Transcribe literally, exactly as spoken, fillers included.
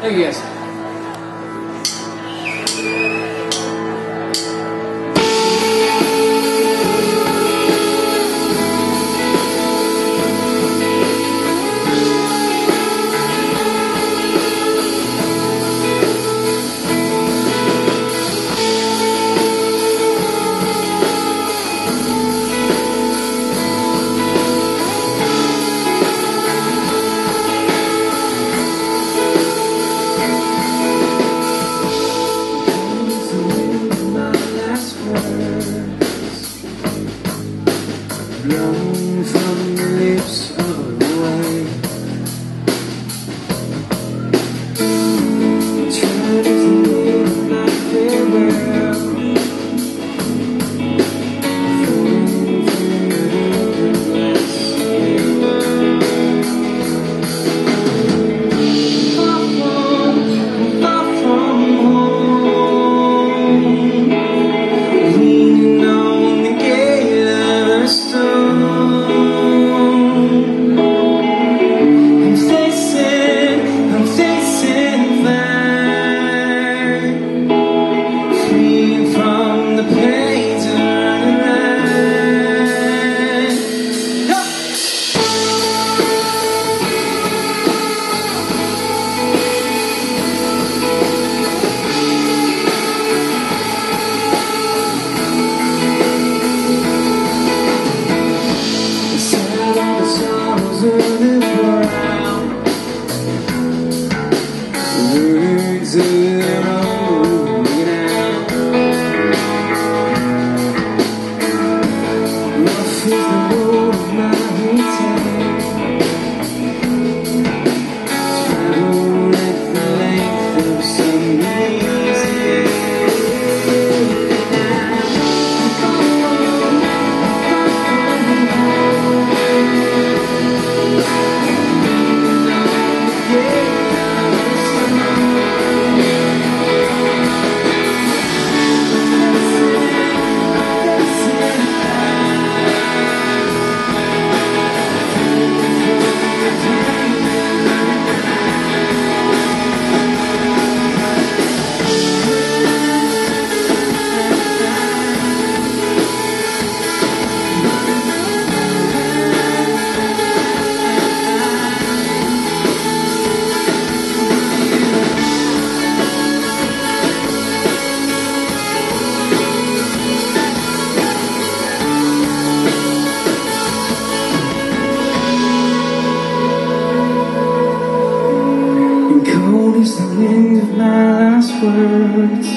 Thank you guys. Blown from the lips of the wind, trying to live my farewell, falling through the glass. Far from, far from home, leaning on the gate of a stone. Words of their own out. Rough is the road of my hotel. Travel at the length of some easy. Cold is the wind of my last words.